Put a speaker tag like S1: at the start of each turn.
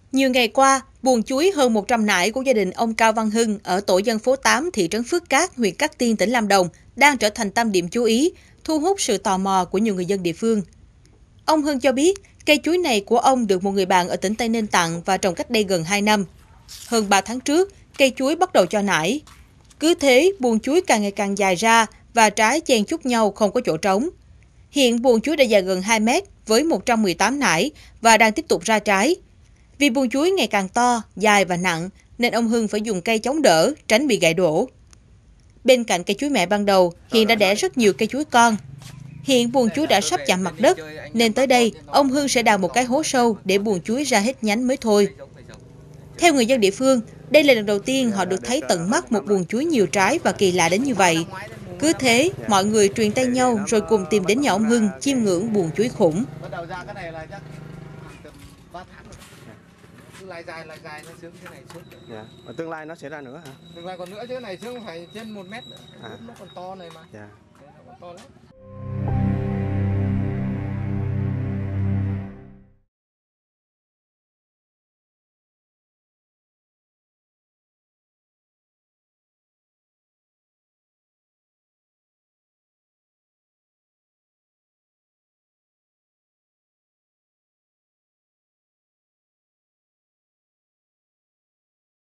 S1: Nhiều ngày qua, vườn chuối hơn 100 nải của gia đình ông Cao Văn Hưng ở tổ dân phố 8 thị trấn Phước Cát, huyện Cát Tiên, tỉnh Lâm Đồng đang trở thành tâm điểm chú ý, thu hút sự tò mò của nhiều người dân địa phương. Ông Hưng cho biết, cây chuối này của ông được một người bạn ở tỉnh Tây Ninh tặng và trồng cách đây gần 2 năm. Hơn 3 tháng trước, cây chuối bắt đầu cho nải. Cứ thế, buồng chuối càng ngày càng dài ra và trái chen chúc nhau không có chỗ trống. Hiện buồng chuối đã dài gần 2 mét với 118 nải và đang tiếp tục ra trái. Vì buồng chuối ngày càng to, dài và nặng nên ông Hưng phải dùng cây chống đỡ tránh bị gãy đổ. Bên cạnh cây chuối mẹ ban đầu, hiện đã đẻ rất nhiều cây chuối con. Hiện buồng chuối đã sắp chạm mặt đất nên tới đây ông Hưng sẽ đào một cái hố sâu để buồng chuối ra hết nhánh mới thôi. Theo người dân địa phương, đây là lần đầu tiên họ được thấy tận mắt một buồng chuối nhiều trái và kỳ lạ đến như vậy. Cứ thế, mọi người truyền tay nhau rồi cùng tìm đến nhà ông Hưng chiêm ngưỡng buồng chuối khủng.
S2: Lai dài nó sướng thế này sướng.
S3: Dạ. Và tương lai nó sẽ ra nữa hả?
S2: Tương lai còn nữa chứ này chứ không phải trên 1 mét nữa.
S3: À.
S2: Nó còn to này mà.
S3: Dạ.
S2: Nó còn to lắm.